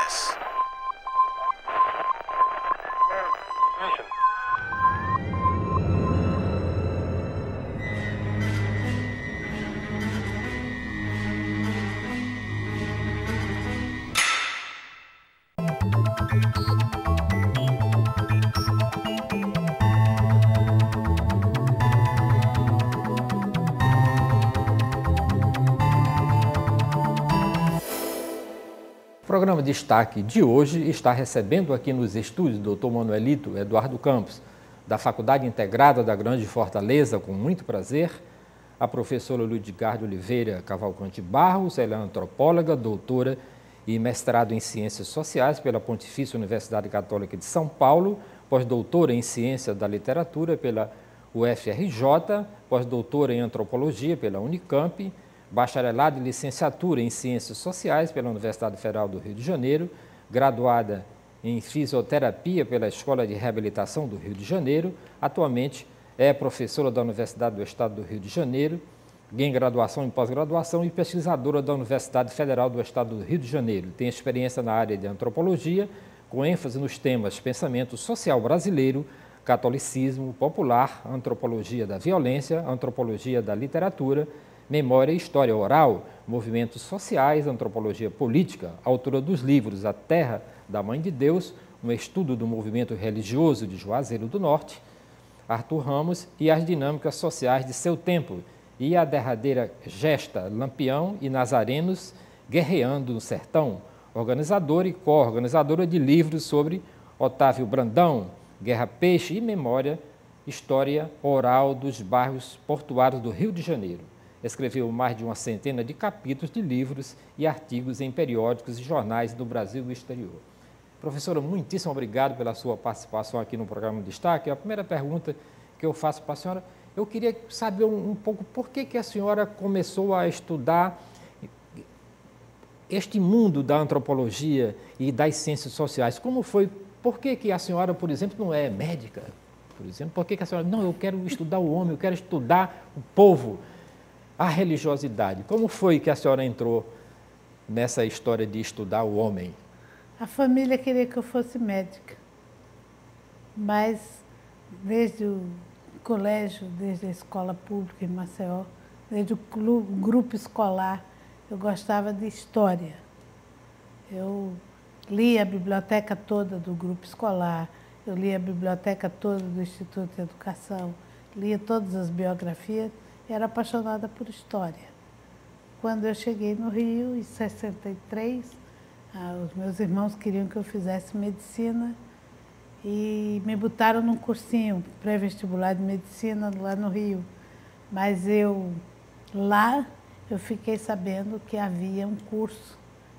this. O programa Destaque de hoje está recebendo aqui nos estúdios o Dr. Manuelito Eduardo Campos, da Faculdade Integrada da Grande Fortaleza, com muito prazer, a professora Ludgar de Oliveira Cavalcante Barros, ela é antropóloga, doutora e mestrado em Ciências Sociais pela Pontifícia Universidade Católica de São Paulo, pós-doutora em Ciência da Literatura pela UFRJ, pós-doutora em Antropologia pela Unicamp, bacharelado e licenciatura em Ciências Sociais pela Universidade Federal do Rio de Janeiro, graduada em Fisioterapia pela Escola de Reabilitação do Rio de Janeiro, atualmente é professora da Universidade do Estado do Rio de Janeiro, em graduação e pós-graduação e pesquisadora da Universidade Federal do Estado do Rio de Janeiro. Tem experiência na área de antropologia, com ênfase nos temas pensamento social brasileiro, catolicismo popular, antropologia da violência, antropologia da literatura, memória e história oral, movimentos sociais, antropologia política, autora dos livros A Terra da Mãe de Deus, um estudo do movimento religioso de Juazeiro do Norte, Arthur Ramos e as dinâmicas sociais de seu tempo, e a derradeira gesta Lampião e Nazarenos guerreando no sertão, organizadora e co-organizadora de livros sobre Otávio Brandão, Guerra Peixe e Memória, História Oral dos Bairros Portuários do Rio de Janeiro. Escreveu mais de uma centena de capítulos de livros e artigos em periódicos e jornais do Brasil e exterior. Professora, muitíssimo obrigado pela sua participação aqui no programa Destaque. A primeira pergunta que eu faço para a senhora, eu queria saber um pouco por que a senhora começou a estudar este mundo da antropologia e das ciências sociais. Como foi? Por que a senhora, por exemplo, não é médica? Por exemplo, por que a senhora, não, eu quero estudar o homem, eu quero estudar o povo, a religiosidade. Como foi que a senhora entrou nessa história de estudar o homem? A família queria que eu fosse médica, mas desde o colégio, desde a escola pública em Maceió, desde o grupo escolar, eu gostava de história. Eu lia a biblioteca toda do grupo escolar, eu lia a biblioteca toda do Instituto de Educação, lia todas as biografias, era apaixonada por história. Quando eu cheguei no Rio, em 63, os meus irmãos queriam que eu fizesse medicina e me botaram num cursinho pré-vestibular de medicina lá no Rio. Mas lá eu fiquei sabendo que havia um curso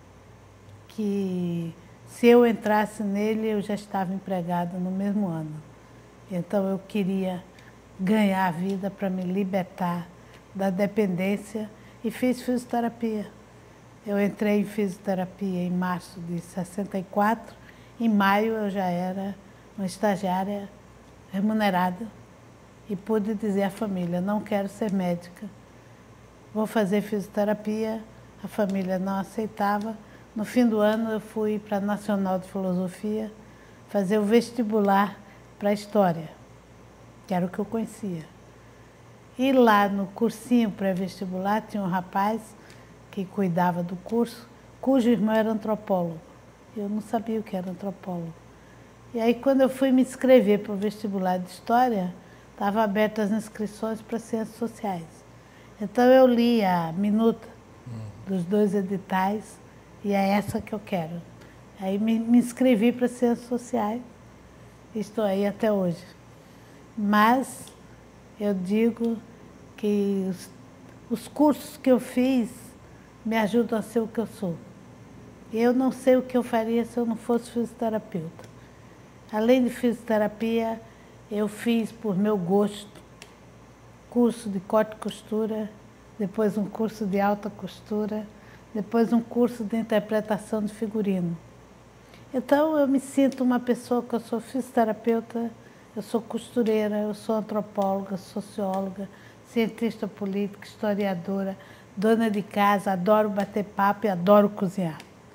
que, se eu entrasse nele, eu já estava empregada no mesmo ano. Então eu queria ganhar a vida para me libertar da dependência e fiz fisioterapia. Eu entrei em fisioterapia em março de 64, em maio eu já era uma estagiária remunerada e pude dizer à família, não quero ser médica, vou fazer fisioterapia, a família não aceitava. No fim do ano eu fui para a Nacional de Filosofia fazer o vestibular para a História, que era o que eu conhecia. E lá no cursinho pré-vestibular tinha um rapaz que cuidava do curso, cujo irmão era antropólogo. Eu não sabia o que era antropólogo. E aí, quando eu fui me inscrever para o vestibular de História, estavam abertas as inscrições para Ciências Sociais. Então eu li a minuta dos 2 editais e é essa que eu quero. Aí me inscrevi para Ciências Sociais e estou aí até hoje. Mas eu digo que os cursos que eu fiz me ajudam a ser o que eu sou. Eu não sei o que eu faria se eu não fosse fisioterapeuta. Além de fisioterapia, eu fiz por meu gosto curso de corte e costura, depois um curso de alta costura, depois um curso de interpretação de figurino. Então eu me sinto uma pessoa que eu sou fisioterapeuta, eu sou costureira, eu sou antropóloga, socióloga, cientista política, historiadora, dona de casa, adoro bater papo e adoro cozinhar.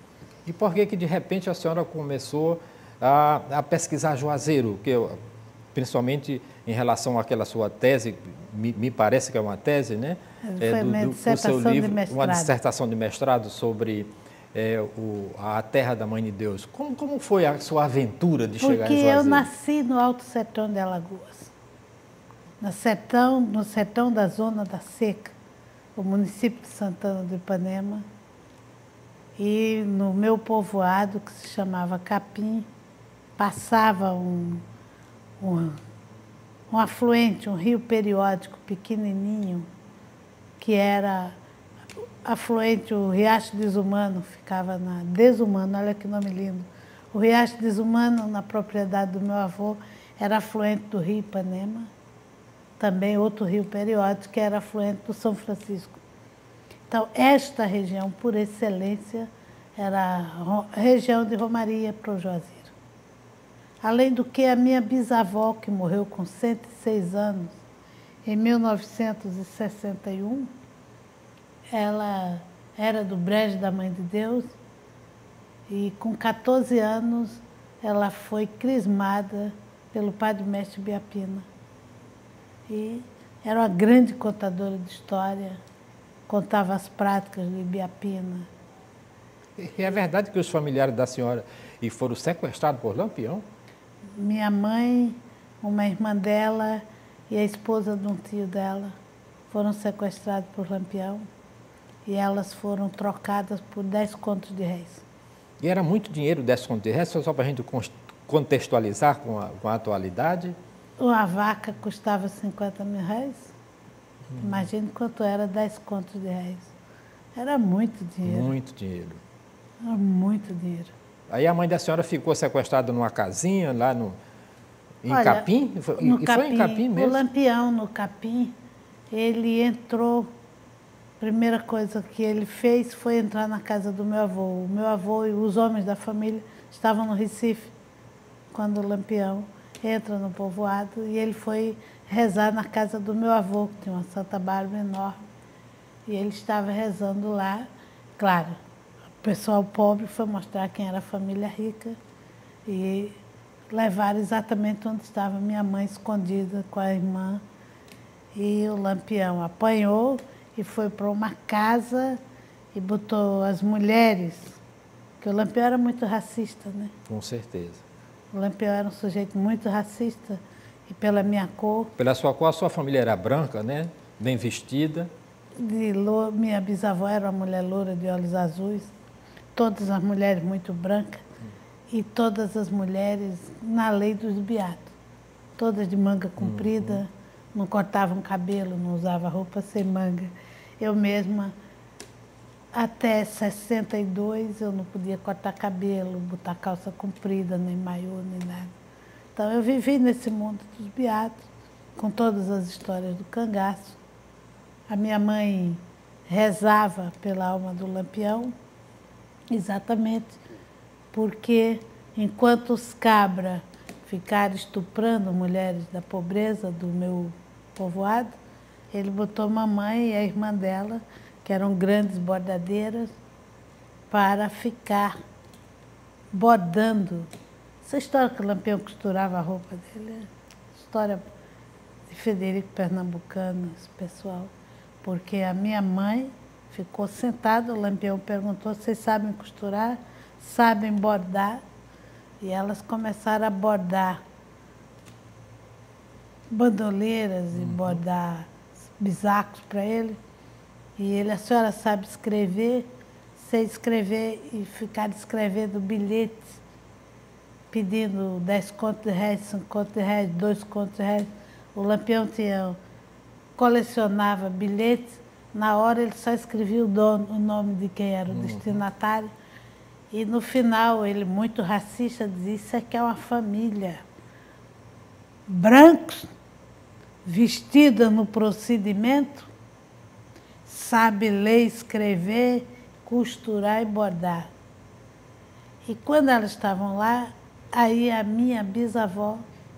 E por que de repente a senhora começou a pesquisar Juazeiro? Principalmente em relação àquela sua tese, me parece que é uma tese, né? Foi minha dissertação de mestrado. Uma dissertação de mestrado sobre a terra da Mãe de Deus. Como foi a sua aventura de chegar em Juazeiro? Porque eu nasci no Alto Sertão de Alagoas, no sertão da Zona da Seca, o município de Santana do Ipanema, e no meu povoado, que se chamava Capim, passava um afluente, um rio periódico pequenininho, que era afluente, o Riacho Desumano, ficava na Desumano, olha que nome lindo. O Riacho Desumano, na propriedade do meu avô, era afluente do rio Ipanema, também outro rio periódico, que era afluente do São Francisco. Então, esta região, por excelência, era a região de romaria para o Juazeiro. Além do que, a minha bisavó, que morreu com 106 anos, em 1961, ela era do Brejo da Mãe de Deus e, com 14 anos, ela foi crismada pelo padre mestre Biapina. E era uma grande contadora de história, contava as práticas de Biapina. E é verdade que os familiares da senhora foram sequestrados por Lampião? Minha mãe, uma irmã dela e a esposa de um tio dela foram sequestrados por Lampião e elas foram trocadas por 10 contos de réis. E era muito dinheiro 10 contos de réis, só para a gente contextualizar com a atualidade? Uma vaca custava 50 mil réis. Imagine quanto era 10 contos de réis. Era muito dinheiro. Muito dinheiro. Era muito dinheiro. Aí a mãe da senhora ficou sequestrada numa casinha lá em Olha, Capim? No e Capim, foi em Capim mesmo? O Lampião, no Capim, ele entrou. A primeira coisa que ele fez foi entrar na casa do meu avô. O meu avô e os homens da família estavam no Recife, quando o Lampião entra no povoado, e ele foi rezar na casa do meu avô, que tinha uma Santa Bárbara enorme. E ele estava rezando lá. Claro, o pessoal pobre foi mostrar quem era a família rica e levaram exatamente onde estava minha mãe escondida com a irmã. E o Lampião apanhou e foi para uma casa e botou as mulheres, porque o Lampião era muito racista, né? Com certeza. O Lampião era um sujeito muito racista, e pela minha cor. Pela sua cor, a sua família era branca, né? Bem vestida. Minha bisavó era uma mulher loura de olhos azuis, todas as mulheres muito brancas, e todas as mulheres na lei dos beatos, todas de manga comprida, não cortavam cabelo, não usavam roupa sem manga. Eu mesma, até 62, eu não podia cortar cabelo, botar calça comprida, nem maiô, nem nada. Então, eu vivi nesse mundo dos beatos, com todas as histórias do cangaço. A minha mãe rezava pela alma do Lampião, exatamente porque, enquanto os cabras ficaram estuprando mulheres da pobreza do meu povoado, ele botou mamãe e a irmã dela, que eram grandes bordadeiras, para ficar bordando. Essa história que o Lampião costurava a roupa dele, história de Federico Pernambucano, esse pessoal. Porque a minha mãe ficou sentada, o Lampião perguntou: vocês sabem costurar? Sabem bordar? E elas começaram a bordar bandoleiras e bordar bisacos para ele. E ele: a senhora sabe escrever? Sei escrever, e ficar escrevendo bilhetes, pedindo 10 contos de réis, 5 contos de réis, 2 contos de réis. O Lampião colecionava bilhetes, na hora ele só escrevia o nome de quem era o destinatário. E no final, ele, muito racista, dizia: isso aqui é uma família. Brancos, vestida no procedimento, sabe ler, escrever, costurar e bordar. E quando elas estavam lá, aí a minha bisavó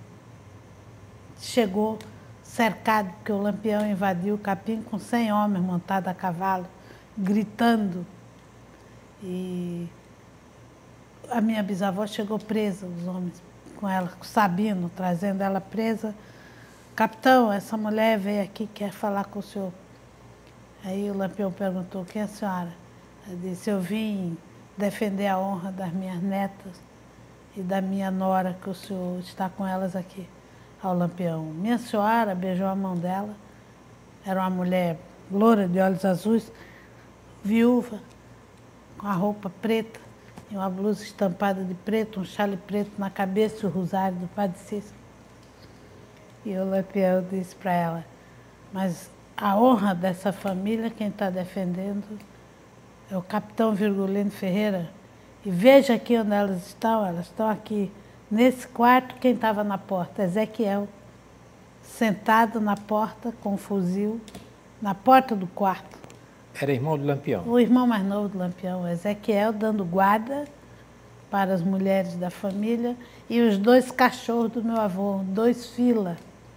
chegou cercado, porque o Lampião invadiu o Capim com 100 homens montados a cavalo, gritando. E a minha bisavó chegou presa, os homens com ela, com o Sabino, trazendo ela presa. Capitão, essa mulher veio aqui, quer falar com o senhor. Aí o Lampião perguntou, quem é a senhora? Eu disse, eu vim defender a honra das minhas netas e da minha nora, que o senhor está com elas aqui. Ao Lampião, minha senhora, beijou a mão dela, era uma mulher loura, de olhos azuis, viúva, com a roupa preta, e uma blusa estampada de preto, um chale preto na cabeça e o rosário do Padre Cícero. E o Lampião disse para ela, mas a honra dessa família, quem está defendendo é o capitão Virgulino Ferreira. E veja aqui onde elas estão aqui, nesse quarto, quem estava na porta? Ezequiel, sentado na porta com um fuzil, na porta do quarto. Era irmão do Lampião? O irmão mais novo do Lampião, Ezequiel, dando guarda para as mulheres da família e os 2 cachorros do meu avô, 2 filas.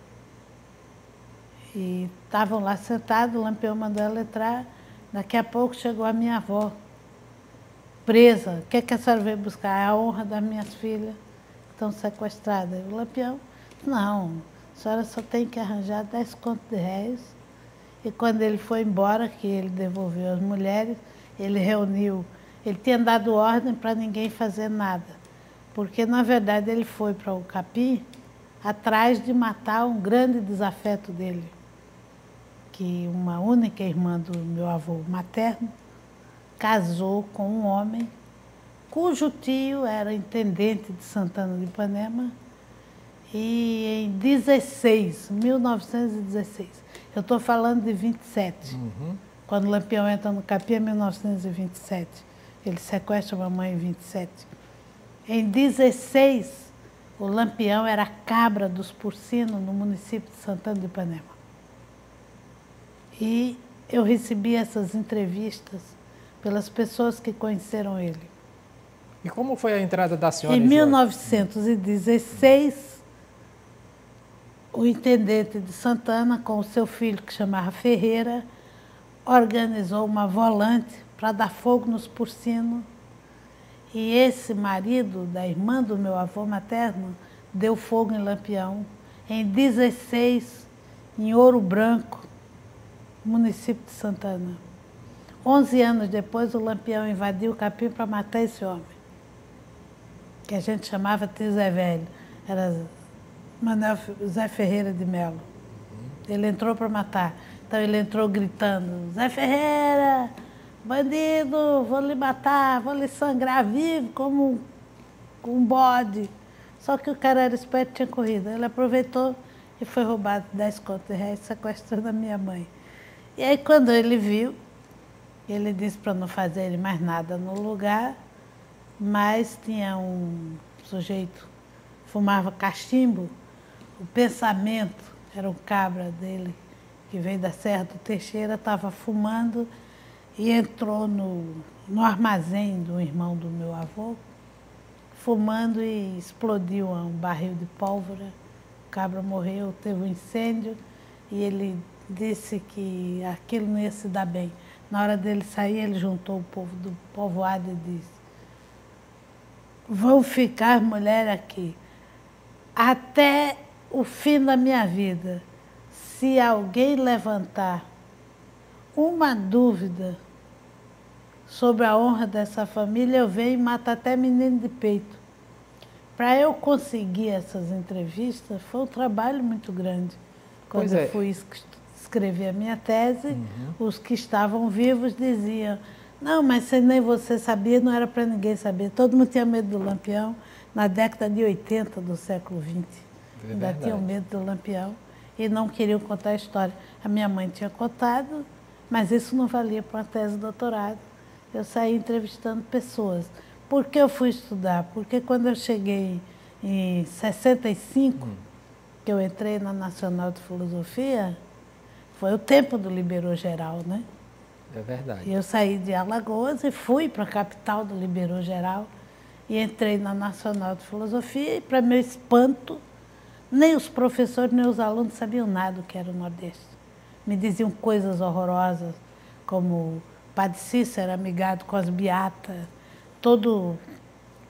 E estavam lá sentados, o Lampião mandou ela entrar. Daqui a pouco chegou a minha avó, presa. O que a senhora veio buscar? É a honra das minhas filhas que estão sequestradas. O Lampião, não, a senhora só tem que arranjar 10 contos de réis. E quando ele foi embora, que ele devolveu as mulheres, ele reuniu, ele tinha dado ordem para ninguém fazer nada. Porque, na verdade, ele foi para o Capim atrás de matar um grande desafeto dele, que uma única irmã do meu avô materno casou com um homem cujo tio era intendente de Santana de Ipanema, e em 1916, eu estou falando de 27, quando o Lampião entra no Capim, é 1927, ele sequestra a mamãe em 27. Em 16, o Lampião era cabra dos Porcinos, no município de Santana de Ipanema. E eu recebi essas entrevistas pelas pessoas que conheceram ele. E como foi a entrada da senhora? Em 1916, o intendente de Santana, com o seu filho, que chamava Ferreira, organizou uma volante para dar fogo nos Porcinos. E esse marido da irmã do meu avô materno deu fogo em Lampião. Em 16, em Ouro Branco, município de Santana. 11 anos depois, o Lampião invadiu o Capim para matar esse homem, que a gente chamava de Zé Velho. Era Manuel Zé Ferreira de Melo. Ele entrou para matar. Então ele entrou gritando, Zé Ferreira, bandido, vou lhe matar, vou lhe sangrar vivo como um bode. Só que o cara era esperto e tinha corrido. Ele aproveitou e foi roubado 10 contos de réis, sequestrando a minha mãe. E aí quando ele viu, ele disse para não fazer mais nada no lugar, mas tinha um sujeito, fumava cachimbo, o pensamento, era um cabra dele, que veio da Serra do Teixeira, estava fumando e entrou no armazém do irmão do meu avô, fumando e explodiu um barril de pólvora. O cabra morreu, teve um incêndio e ele disse que aquilo não ia se dar bem. Na hora dele sair, ele juntou o povo do povoado e disse, vão ficar mulher aqui até o fim da minha vida. Se alguém levantar uma dúvida sobre a honra dessa família, eu venho e mato até menino de peito. Para eu conseguir essas entrevistas, foi um trabalho muito grande. Quando eu fui escrever a minha tese, os que estavam vivos diziam, não, mas se nem você sabia, não era para ninguém saber. Todo mundo tinha medo do Lampião na década de 80 do século XX. Ainda tinham medo do Lampião e não queriam contar a história. A minha mãe tinha contado, mas isso não valia para uma tese de doutorado. Eu saí entrevistando pessoas. Por que eu fui estudar? Porque quando eu cheguei em 65, que eu entrei na Nacional de Filosofia, foi o tempo do Liberou Geral, né? É verdade. E eu saí de Alagoas e fui para a capital do Liberou Geral e entrei na Nacional de Filosofia e, para meu espanto, nem os professores nem os alunos sabiam nada do que era o Nordeste. Me diziam coisas horrorosas, como o Padre Cícero era amigado com as beatas, todo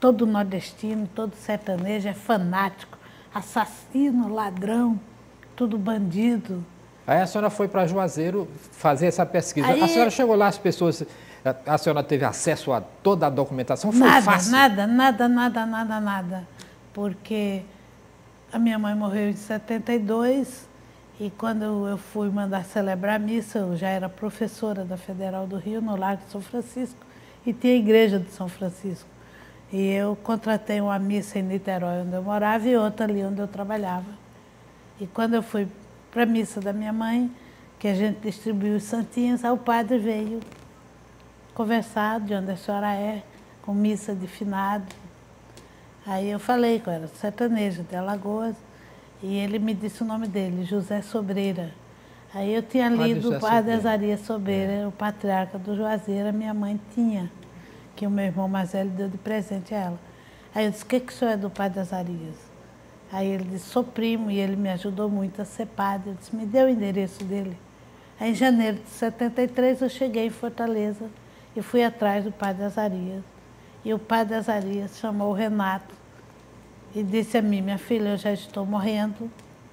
todo nordestino, todo sertanejo é fanático, assassino, ladrão, tudo bandido. Aí a senhora foi para Juazeiro fazer essa pesquisa. Aí, a senhora chegou lá, as pessoas... A senhora teve acesso a toda a documentação? Foi nada, fácil? nada. Porque a minha mãe morreu em 72 e quando eu fui mandar celebrar a missa, eu já era professora da Federal do Rio, no Largo de São Francisco, e tinha a igreja de São Francisco. E eu contratei uma missa em Niterói, onde eu morava, e outra ali onde eu trabalhava. E quando eu fui para a missa da minha mãe, que a gente distribuiu os santinhos, aí o padre veio conversar de onde a senhora é, com missa de finado. Aí eu falei que eu era sertaneja de Alagoas, e ele me disse o nome dele, José Sobreira. Aí eu tinha lido o padre Azarias Sobreira, o patriarca do Juazeiro, a minha mãe tinha, que o meu irmão mais velho deu de presente a ela. Aí eu disse, o que o senhor é do padre Azarias? Aí ele disse, sou primo, e ele me ajudou muito a ser padre. Eu disse, me dê o endereço dele. Aí em janeiro de 73 eu cheguei em Fortaleza e fui atrás do padre Azarias. E o padre Azarias chamou o Renato e disse a mim, minha filha, eu já estou morrendo.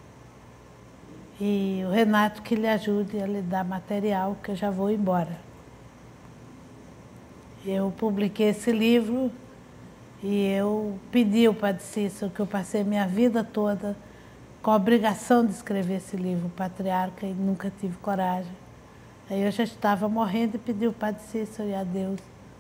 E o Renato que lhe ajude a lhe dar material, que eu já vou embora. Eu publiquei esse livro e eu pedi ao padre Cícero, que eu passei minha vida toda com a obrigação de escrever esse livro, Patriarca, e nunca tive coragem. Aí eu já estava morrendo e pedi ao padre Cícero e a Deus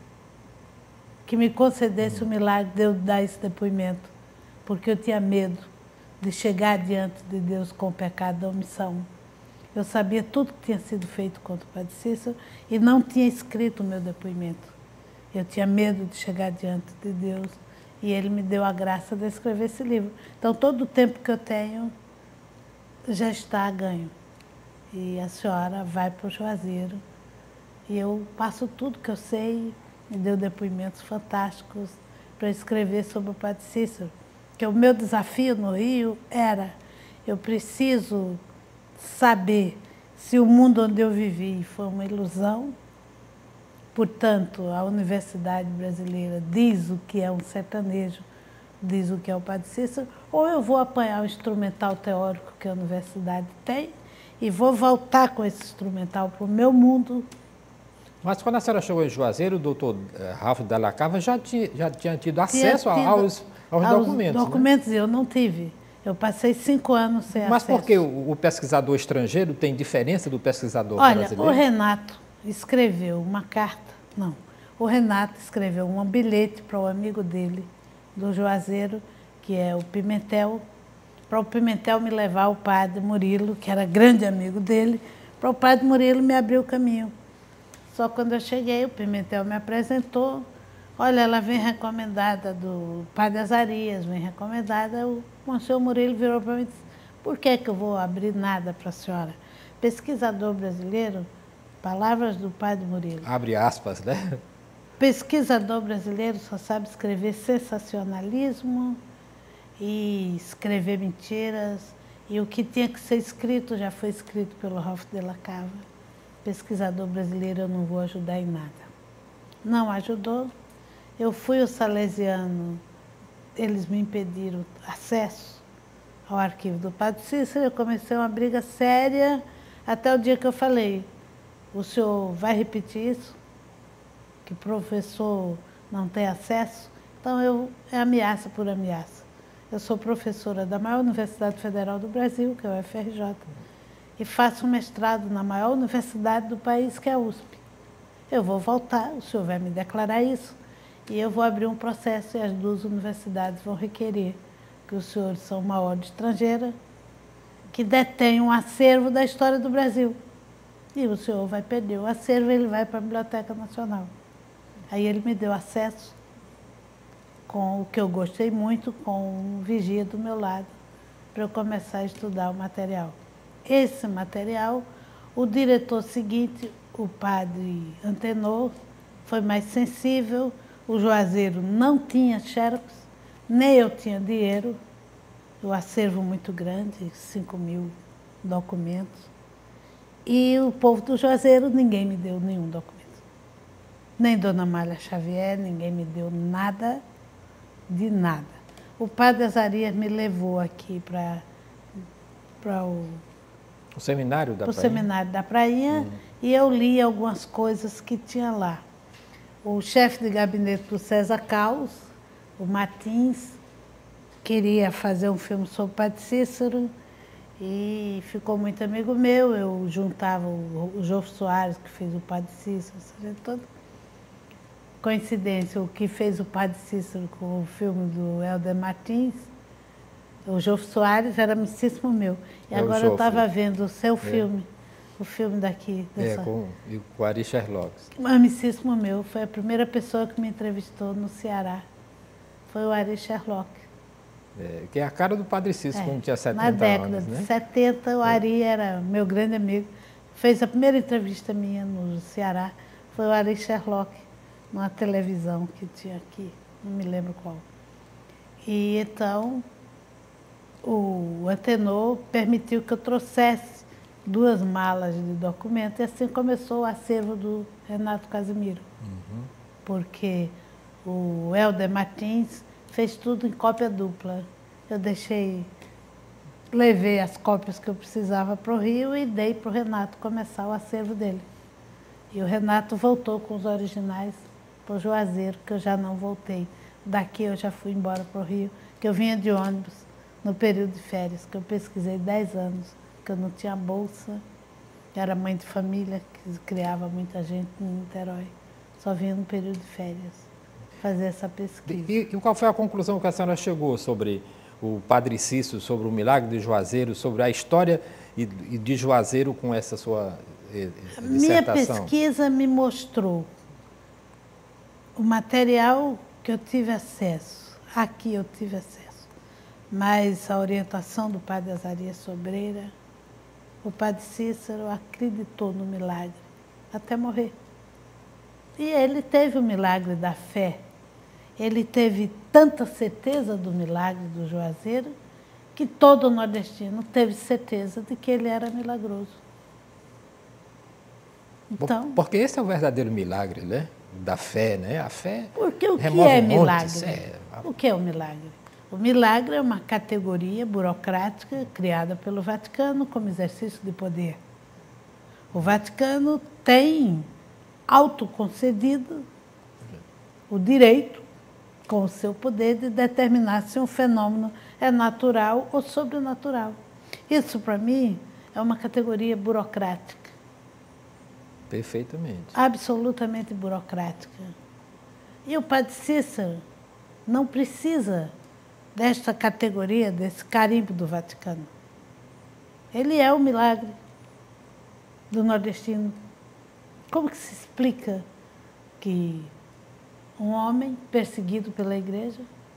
que me concedesse o milagre de eu dar esse depoimento, porque eu tinha medo de chegar diante de Deus com o pecado da omissão. Eu sabia tudo que tinha sido feito contra o padre Cícero e não tinha escrito o meu depoimento. Eu tinha medo de chegar diante de Deus e Ele me deu a graça de escrever esse livro. Então, todo o tempo que eu tenho já está a ganho. E a senhora vai para o Juazeiro e eu passo tudo que eu sei, me deu depoimentos fantásticos para escrever sobre o padre Cícero. Que o meu desafio no Rio era, eu preciso saber se o mundo onde eu vivi foi uma ilusão. Portanto, a Universidade Brasileira diz o que é um sertanejo, diz o que é o padre Cícero, ou eu vou apanhar o instrumental teórico que a universidade tem e vou voltar com esse instrumental para o meu mundo. Mas quando a senhora chegou em Juazeiro, o doutor Ralph Della Cava já tinha tido acesso aos documentos. Os documentos, né? Eu não tive. Eu passei 5 anos sem acesso. Mas por que o pesquisador estrangeiro tem diferença do pesquisador brasileiro? Olha, o Renato escreveu uma carta, não, o Renato escreveu um bilhete para o amigo dele, do Juazeiro, que é o Pimentel, para o Pimentel me levar ao padre Murilo, que era grande amigo dele, para o padre Murilo me abrir o caminho. Só quando eu cheguei, o Pimentel me apresentou, olha, ela vem recomendada do padre Azarias, vem recomendada, o Monsenhor Murilo virou para mim e disse, por que eu vou abrir nada para a senhora? Pesquisador brasileiro, palavras do padre Murilo. Abre aspas, né? Pesquisador brasileiro só sabe escrever sensacionalismo e escrever mentiras. E o que tinha que ser escrito já foi escrito pelo Ralph Della Cava. Pesquisador brasileiro eu não vou ajudar em nada. Não ajudou. Eu fui ao Salesiano, eles me impediram acesso ao arquivo do padre Cícero. Eu comecei uma briga séria até o dia que eu falei, o senhor vai repetir isso? Que professor não tem acesso? Então, é ameaça por ameaça. Eu sou professora da maior Universidade Federal do Brasil, que é o UFRJ, e faço um mestrado na maior universidade do país, que é a USP. Eu vou voltar, o senhor vai me declarar isso, e eu vou abrir um processo e as 2 universidades vão requerer que os senhores são uma ordem estrangeira que detém um acervo da história do Brasil. E o senhor vai perder o acervo, ele vai para a Biblioteca Nacional. Aí ele me deu acesso, com o que eu gostei muito, com um vigia do meu lado, para eu começar a estudar o material. Esse material, o diretor seguinte, o padre Antenor, foi mais sensível, o Juazeiro não tinha xerox, nem eu tinha dinheiro, o acervo muito grande, 5.000 documentos. E o povo do Juazeiro, ninguém me deu nenhum documento. Nem Dona Amália Xavier, ninguém me deu nada. de nada. O padre Azarias me levou aqui para o seminário da Prainha? Prainha? Seminário da Prainha, e eu li algumas coisas que tinha lá. O chefe de gabinete do César Caos, o Martins, queria fazer um filme sobre o Padre Cícero e ficou muito amigo meu. Eu juntava o Jô Soares, que fez o Padre Cícero, toda coincidência, o que fez o Padre Cícero com o filme do Helder Martins, o Jô Soares era amicíssimo meu. E agora eu estava vendo o seu filme, o filme daqui. Com o Ari Sherlock. Um amicíssimo meu, foi a primeira pessoa que me entrevistou no Ceará. Foi o Ari Sherlock. Que é a cara do Padre Cícero, quando tinha 70 anos. Na década anos, né? de 70, o Ari era meu grande amigo. Fez a primeira entrevista minha no Ceará, foi o Ari Sherlock, numa televisão que tinha aqui, não me lembro qual. E então, o Antenor permitiu que eu trouxesse 2 malas de documentos, e assim começou o acervo do Renato Casimiro. Porque o Helder Martins fez tudo em cópia dupla. Eu levei as cópias que eu precisava para o Rio e dei para o Renato começar o acervo dele. E o Renato voltou com os originais para o Juazeiro, que eu já não voltei. Daqui eu já fui embora para o Rio, que eu vinha de ônibus no período de férias, que eu pesquisei 10 anos, que eu não tinha bolsa, era mãe de família, que criava muita gente em Niterói. Só vinha no período de férias fazer essa pesquisa. E qual foi a conclusão que a senhora chegou sobre o Padre Cícero, sobre o milagre de Juazeiro, sobre a história de Juazeiro com essa sua dissertação? Minha pesquisa me mostrou o material que eu tive acesso, aqui eu tive acesso, mas a orientação do Padre Azarias Sobreira, o Padre Cícero acreditou no milagre até morrer. E ele teve o milagre da fé. Ele teve tanta certeza do milagre do Juazeiro que todo nordestino teve certeza de que ele era milagroso. Então, porque esse é o verdadeiro milagre, né? Da fé, né? A fé. Porque o que é milagre? O que é o milagre? O milagre é uma categoria burocrática criada pelo Vaticano como exercício de poder. O Vaticano tem autoconcedido o direito, com o seu poder, de determinar se um fenômeno é natural ou sobrenatural. Isso, para mim, é uma categoria burocrática. Perfeitamente. Absolutamente burocrática. E o Padre Cícero não precisa desta categoria, desse carimbo do Vaticano. Ele é o milagre do nordestino. Como que se explica que um homem perseguido pela igreja,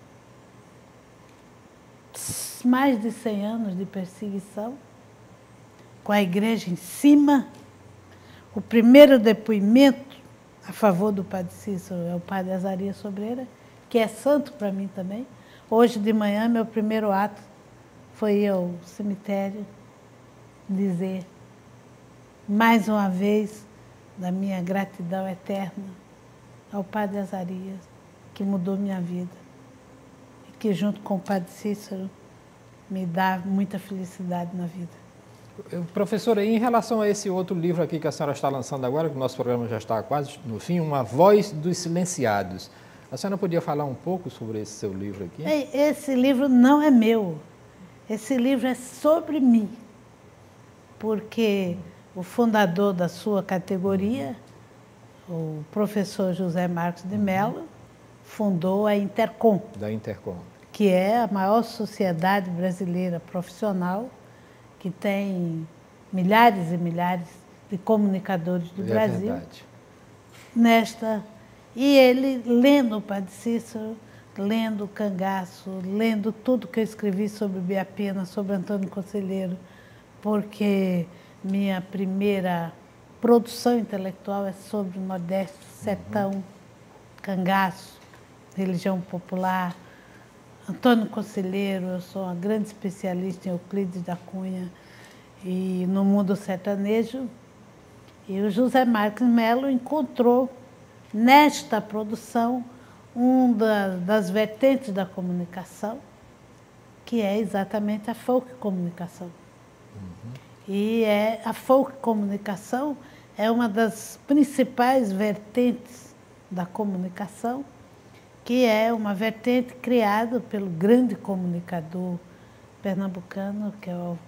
mais de 100 anos de perseguição, com a igreja em cima, o primeiro depoimento a favor do Padre Cícero é o Padre Azarias Sobreira, que é santo para mim também. Hoje de manhã, meu primeiro ato foi ir ao cemitério dizer, mais uma vez, da minha gratidão eterna ao Padre Azarias, que mudou minha vida e que, junto com o Padre Cícero, me dá muita felicidade na vida. Professora, em relação a esse outro livro aqui que a senhora está lançando agora, que o nosso programa já está quase no fim, Uma Voz dos Silenciados, a senhora podia falar um pouco sobre esse seu livro aqui? Esse livro não é meu, esse livro é sobre mim, porque o fundador da sua categoria, o professor José Marcos de Mello, fundou a Intercom. Da Intercom. Que é a maior sociedade brasileira profissional, que tem milhares e milhares de comunicadores do Brasil. Verdade. E ele, lendo o Padre Cícero, lendo o Cangaço, lendo tudo que eu escrevi sobre Biapina, sobre Antônio Conselheiro, porque minha primeira produção intelectual é sobre o Nordeste, sertão, Cangaço, religião popular. Antônio Conselheiro, eu sou uma grande especialista em Euclides da Cunha e no mundo sertanejo. E o José Marcos Mello encontrou nesta produção das vertentes da comunicação, que é exatamente a folk comunicação. E a folk comunicação é uma das principais vertentes da comunicação, que é uma vertente criada pelo grande comunicador pernambucano, que é o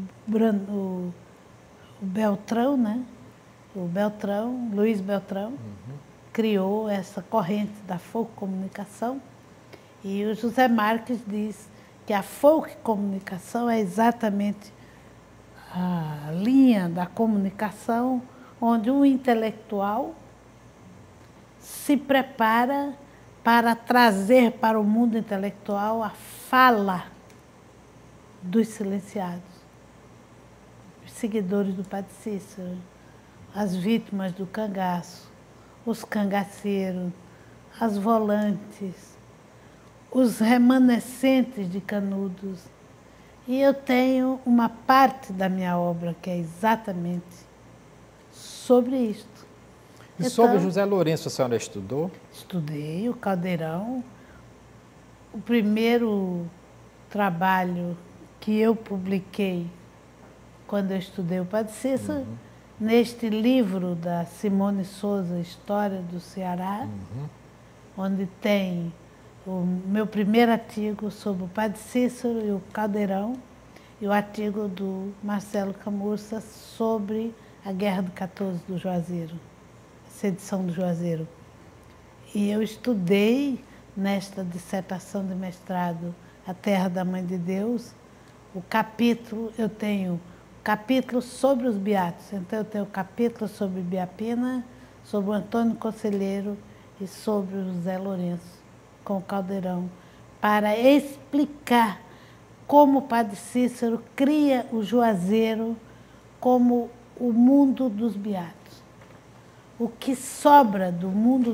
Beltrão, né? O Beltrão, Luiz Beltrão, criou essa corrente da folk comunicação. E o José Marques diz que a folk comunicação é exatamente a linha da comunicação onde o intelectual se prepara para trazer para o mundo intelectual a fala dos silenciados, os seguidores do Padre Cícero, as vítimas do cangaço, os cangaceiros, as volantes, os remanescentes de Canudos. E eu tenho uma parte da minha obra que é exatamente sobre isto. E então, sobre José Lourenço, a senhora estudou? Estudei o Caldeirão. O primeiro trabalho que eu publiquei quando eu estudei o Padre Cícero, neste livro da Simone Souza, História do Ceará, onde tem o meu primeiro artigo sobre o Padre Cícero e o Caldeirão, e o artigo do Marcelo Camurça sobre a Guerra do 14 do Juazeiro, a sedição do Juazeiro. E eu estudei nesta dissertação de mestrado A Terra da Mãe de Deus, o capítulo, eu tenho capítulo sobre os beatos, então eu tenho capítulo sobre Biapina, sobre o Antônio Conselheiro e sobre o José Lourenço com o Caldeirão, para explicar como o Padre Cícero cria o Juazeiro como o mundo dos beatos. O que sobra do mundo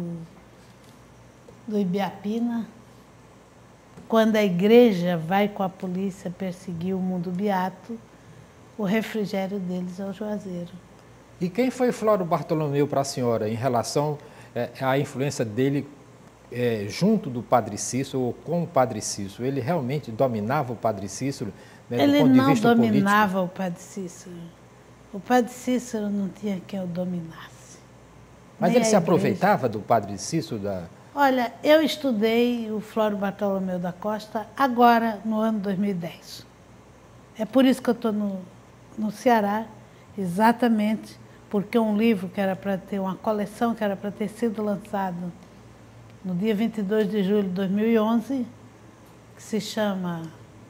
do Ibiapina, quando a igreja vai com a polícia perseguir o mundo beato, o refrigério deles é o Juazeiro. E quem foi Floro Bartolomeu para a senhora em relação à influência dele junto do Padre Cícero ou com o Padre Cícero? Ele realmente dominava o Padre Cícero, né, do ponto de vista político? Ele não dominava o Padre Cícero. O Padre Cícero não tinha quem o dominasse. Mas ele se aproveitava do Padre Cícero? Olha, eu estudei o Floro Bartolomeu da Costa agora, no ano 2010. É por isso que eu estou no Ceará, exatamente porque um livro que era para ter, uma coleção que era para ter sido lançado no dia 22 de julho de 2011, que se chama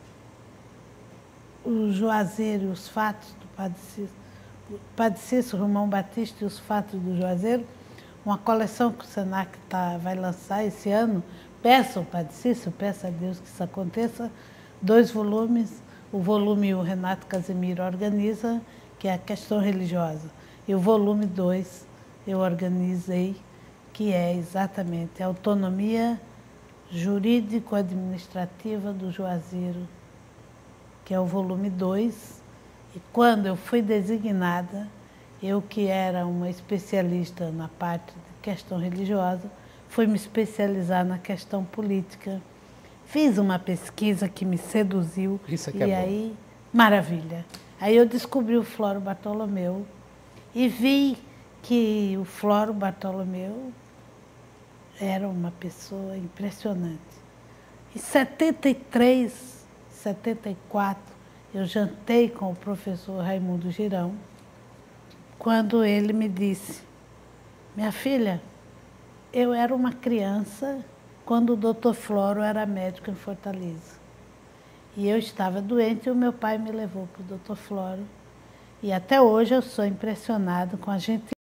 O Juazeiro e os Fatos do Padre Cícero, Padre Cícero, Romão Batista e os Fatos do Juazeiro, uma coleção que o Senac vai lançar esse ano. Peça ao Padre Cícero, peça a Deus que isso aconteça, 2 volumes. O volume o Renato Casimiro organiza, que é a questão religiosa, e o volume 2 eu organizei, que é exatamente a autonomia jurídico-administrativa do Juazeiro, que é o volume 2. E quando eu fui designada, eu que era uma especialista na parte de questão religiosa, fui me especializar na questão política. Fiz uma pesquisa que me seduziu. Isso é que é aí, bom. Maravilha. Aí eu descobri o Floro Bartolomeu e vi que o Floro Bartolomeu era uma pessoa impressionante. Em 73, 74, eu jantei com o professor Raimundo Girão, quando ele me disse: minha filha, eu era uma criança quando o doutor Floro era médico em Fortaleza. E eu estava doente e o meu pai me levou para o doutor Floro. E até hoje eu sou impressionado com a gente